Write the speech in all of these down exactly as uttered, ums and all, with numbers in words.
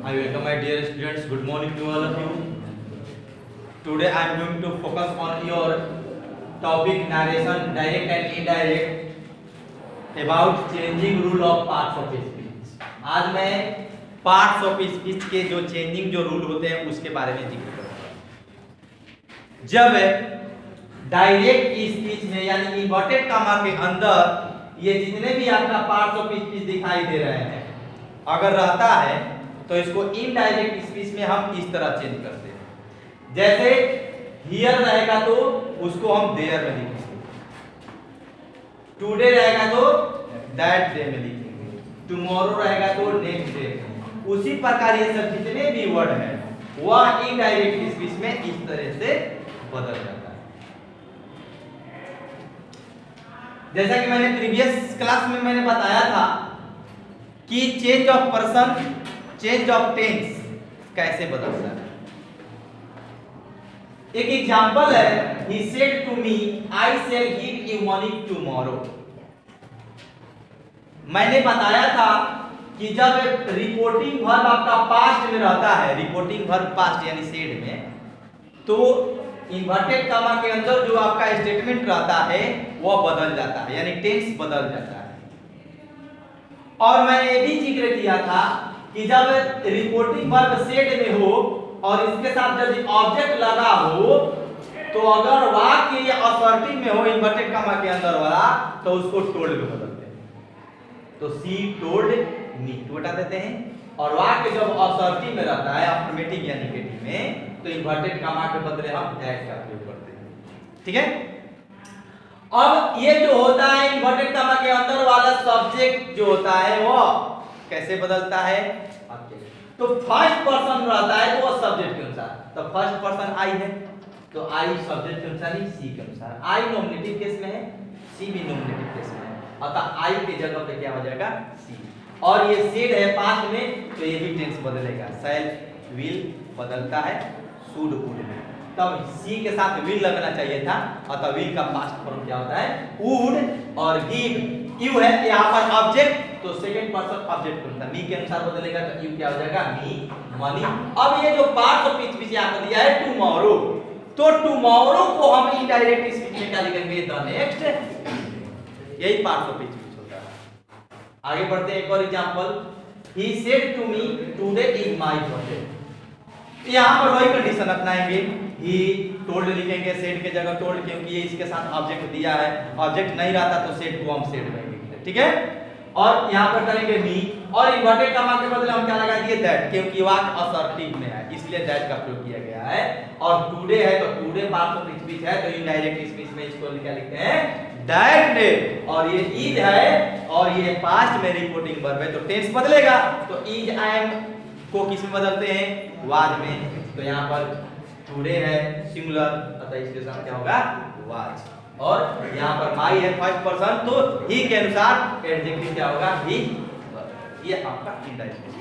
I welcome my dear students. Good morning to all of you. Today I am going to focus on your topic narration, direct and indirect, about changing rule of parts of speech. आज मैं parts of speech के जो changing जो rule होते हैं उसके बारे में जिक्र करूँगा। जब डायरेक्ट स्पीच में यानी इन्वर्टेड कॉमा के अंदर ये जितने भी आपका पार्ट्स ऑफ स्पीच दिखाई दे रहे हैं अगर रहता है तो इसको इनडायरेक्ट स्पीच में हम इस तरह चेंज करते हैं। जैसे हियर रहेगा तो उसको हम देयर में लिखेंगे, टुडे रहेगा तो दैट डे में लिखेंगे, टुमारो रहेगा तो नेक्स्ट डे। उसी प्रकार ये सब जितने भी वर्ड है वह इनडायरेक्ट स्पीच में इस तरह से बदल जाता है। जैसा कि मैंने प्रीवियस क्लास में मैंने बताया था कि change of person, change of tense कैसे बदलता है। एक एग्जांपल है, he said to me I shall give you money tomorrow। मैंने बताया था कि जब रिपोर्टिंग वर्ब आपका पास्ट में रहता है, रिपोर्टिंग वर्ब पास्ट यानी सेड में, तो इन्वर्टेड कॉमा के अंदर जो आपका स्टेटमेंट रहता है वह बदल जाता है यानी टेंस बदल जाता है। और मैंने ये भी जिक्र किया था कि जब रिपोर्टिंग वर्ब सेड में हो और इसके साथ यदि ऑब्जेक्ट लगा हो तो अगर वाक्य या असर्टिव में हो इन्वर्टेड कॉमा के अंदर वाला तो उसको टोल्ड में बदलते हैं। तो सी टोल्ड मी टू बता देते हैं। और वाक्य जब असर्टिव में रहता है अफर्मेटिव या नेगेटिव में तो इन्वर्टेड कॉमा के बदले हम दैट का प्रयोग करते हैं। ठीक है। अब ये जो होता है इन्वर्टेड कॉमा के अंदर वाला सब्जेक्ट जो होता है वो कैसे बदलता है। तो फर्स्ट पर्सन रहता है तो वो सब्जेक्ट के अनुसार, तो फर्स्ट पर्सन आई है तो आई सब्जेक्ट के अनुसार ही सी के अनुसार। आई नॉमिनेटिव केस में है, सी भी नॉमिनेटिव केस में है, अतः आई के जगह पे क्या हो जाएगा सी। और ये सेड है पास्ट में तो ये भी टेंस बदलेगा, शैल विल बदलता है शुड वुड में, तब सी के साथ विल लगना चाहिए था, अतः विल का पास्ट फॉर्म क्या होता है वुड। और गिव यू है यहाँ पर ऑब्जेक्ट तो सेकंड पर्सन ऑब्जेक्ट होता है, मी के अनुसार बदलेगा तो यू क्या हो जाएगा मी मनी। अब ये जो पार्ट ऑफ स्पीच यहाँ पर दिया है टुमारो, तो टुमारो को हम इनडायरेक्ट स्पीच में क्या लिखेंगे द नेक्स्ट, यही पार्ट ऑफ स्पीच होता है। आगे बढ़ते हैं एक और example, he said to me today is my birthday. यहाँ पर वही कंडीशन अपनाएंगे, ही टोल्ड लिखेंगे सेड के जगह टोल्ड, क्योंकि ये इसके साथ ऑब्जेक्ट दिया है, ऑब्जेक्ट नहीं रहता तो सेड को हम सेड में लिखेंगे। ठीक है। और यहाँ पर करेंगे मी और इन्वर्टेड कॉमा के बदले हम क्या लगा दिए दैट, क्योंकि वाक्य असर्टिव में है इसलिए दैट का प्रयोग किया गया है। और टुडे है तो टुडे पार्ट ऑफ स्पीच है तो इनडायरेक्ट स्पीच में इसको क्या लिखते हैं दैट डे। और ये इज है और ये पास्ट में रिपोर्टिंग वर्ब है तो टेंस बदलेगा, तो इज आई एम को किस में बदलते हैं वाज में, तो यहाँ पर टुडे है सिंगुलर अतः इसके साथ क्या होगा वाज। और यहाँ पर माई है फर्स्ट पर्सन तो ही के अनुसार एडजेक्टिव क्या होगा ही। ये आपका इनडायरेक्ट।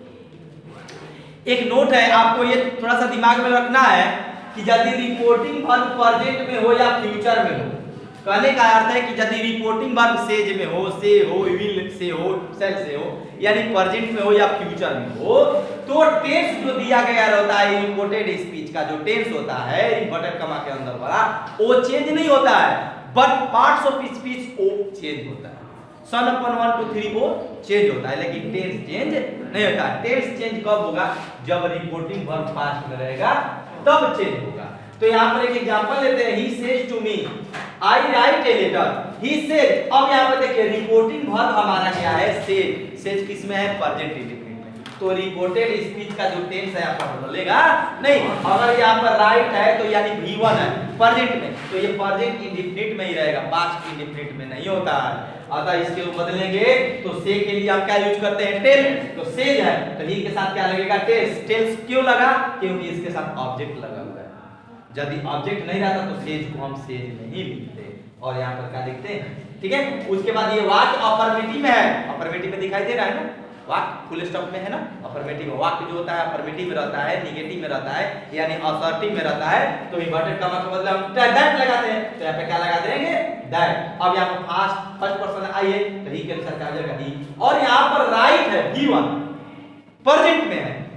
एक नोट है आपको ये थोड़ा सा दिमाग में रखना है कि यदि रिपोर्टिंग वर्ब प्रेजेंट में हो या फ्यूचर में हो, कहने का अर्थ है कि यदि रिपोर्टिंग वर्ब सेज में हो, से हो, विल से हो, शैल से हो, यानी प्रेजेंट में हो या फ्यूचर में हो, तो टेंस जो दिया गया रहता है इम्पोर्टेड स्पीच का जो टेंस होता है इन्वर्टेड कॉमा के अंदर वाला वो चेंज नहीं होता है, बट पार्ट्स ऑफ स्पीच वो चेंज होता है। सन अपन वन टू थ्री वो चेंज होता है लेकिन टेंस चेंज नहीं होता। टेंस चेंज कब होगा जब रिपोर्टिंग वर्ब पास्ट में रहेगा तब चेंज होगा। तो यहाँ पर एक एग्जांपल लेते हैं, he says to me I write a letter, he said. अब यहाँ पर देखिए रिपोर्टिंग वर्ब हमारा क्या है सेज, सेज किस में है प्रेजेंट इंडेफिनिट में, तो रिपोर्टेड स्पीच का जो टेंस है आपका बदलेगा नहीं। अगर यहाँ पर राइट है तो यानी वी वन है प्रेजेंट में तो ये प्रेजेंट इंडेफिनिट में ही रहेगा, पास्ट इंडेफिनिट में नहीं होता है। अतः इसके बदलेंगे तो से के लिए हम क्या यूज करते हैं टेल, तो सेज है तो ही के साथ क्या लगेगा टेल्स। टेल्स क्यों लगा क्योंकि इसके साथ ऑब्जेक्ट लगा हुआ है, यदि ऑब्जेक्ट नहीं रहता तो सेज को हम सेज नहीं लिखते और यहाँ पर क्या लिखते हैं। ठीक है। उसके बाद ये वाक्य अफर्मेटिव में है, अफर्मेटिव में दिखाई दे रहा है ना, वाक्य फुल स्टॉप में है ना, अफर्मेटिव में वाक्य जो होता है अफर्मेटिव में रहता है, नेगेटिव में रहता है यानी असर्टिव में रहता है तो इन्वर्टेड कॉमा के बदले हम दैट लगाते हैं तो यहाँ पे क्या लगा देंगे दैट। अब यहाँ पर फर्स्ट फर्स्ट पर्सन आई है तो ही के अनुसार क्या हो जाएगा ही। और यहाँ पर राइट है ही वन प्रेजेंट में है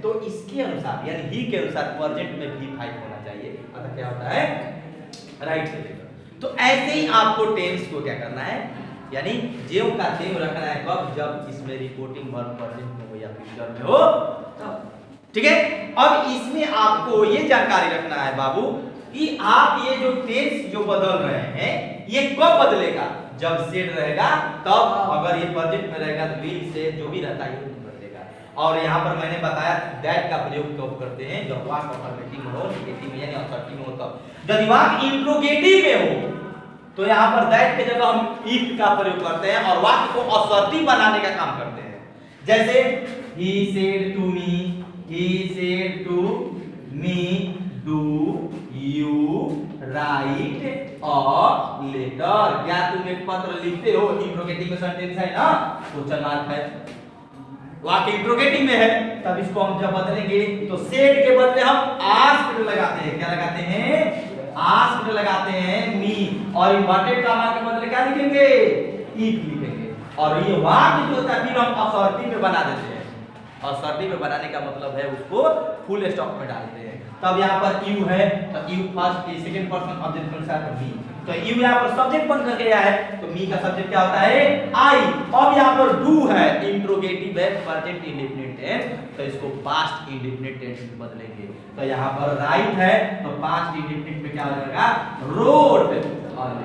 तो इसके अनुसार यानी ही के अनुसार प्रेजेंट में भी फाइव होना चाहिए। अतः क्या होता है राइट से लेकर। तो ऐसे ही आपको टेंस को क्या करना है यानी जेव का तेव रखना है कब जब इसमें रिपोर्टिंग वर्ब प्रेजेंट में हो या फ्यूचर में हो तब। ठीक है, अब इसमें आपको ये जानकारी रखना है बाबू कि आप ये जो टेंस जो बदल रहे हैं ये कब बदलेगा जब सेड रहेगा तब, अगर ये प्रेजेंट में रहेगा तो विल से जो भी रहता है ये बदलेगा। और यहाँ पर मैंने बताया दैट का प्रयोग कब करते हैं जब वाक्य अफर्मेटिव हो, नेगेटिव में यानी असर्टिव में हो तब। यदि वाक्य इंट्रोगेटिव में हो तो यहाँ पर दैट के जगह हम इफ का प्रयोग करते हैं और वाक्य को असर्टिव बनाने का काम करते हैं। जैसे he said to me, he said to me, do you write a letter? क्या तुम एक पत्र लिखते हो? इंट्रोगेटिव में सेंटेंस है ना, क्वेश्चन मार्क है, वाक्य इंट्रोगेटिव में है, तब इसको हम जब बदलेंगे तो सेड के बदले हम आस्क्ड लगाते हैं। क्या लगाते हैं? आस्क्ड लगाते हैं मी, और इन्वर्टेड कॉमा के बदले क्या लिखेंगे? इफ लिखेंगे। और ये वाक्य जो होता है फिर हम असर्टिव में बना देते हैं। असर्टिव में बनाने का मतलब है उसको फुल स्टॉप में डालते हैं। तब यहाँ पर यू है तो you first second person object कौन सा है? मी। तो यू यहाँ पर सब्जेक्ट बन करके आया है तो मी का सब्जेक्ट क्या होता है? आई। अब यहाँ पर डू है इंट्रोगेटिव है प्रेजेंट इंडेफिनिट टेंस, तो इसको पास्ट इंडेफिनिट टेंस में बदलेंगे। तो यहाँ पर राइट है तो पास्ट इंडेफिनिट में क्या हो जाएगा? रोट और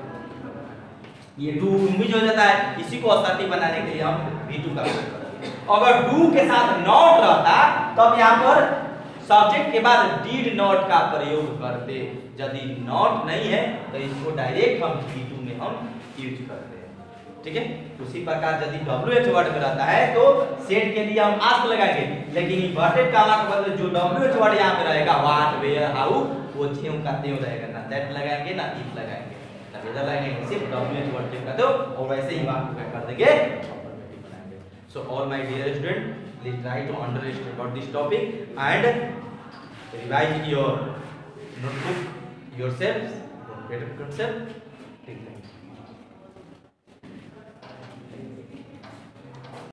ये डू उम्मीद हो जाता है। इसी को असर्टिव बनाने के लिए हम वी टू का प्रयोग करेंगे। अगर डू के साथ नॉट रहता तब यहाँ पर सब्जेक्ट के बाद डिड नॉट का प्रयोग करते। यदि नॉट नहीं है तो इसको डायरेक्ट हम वी टू में हम यूज करते हैं। ठीक है, उसी प्रकार यदि डब्ल्यू एच वर्ड में रहता है तो सेड के लिए हम आस्क लगाएंगे, लेकिन इन्वर्टेड कॉमा के बदले जो डब्ल्यू एच वर्ड यहाँ पे रहेगा व्हाट वेयर हाउ वो ज्यों का त्यों रहेगा, ना दैट लगाएंगे ना इफ लगाएंगे ना वेदर लगाएंगे, सिर्फ डब्ल्यू एच वर्ड ज्यों का त्यों और वैसे ही वाक्य में कर देंगे अफर्मेटिव बनाएंगे। So all my dear student, please try to understand about this topic and revise your notebook yourselves, get a concept. Take care.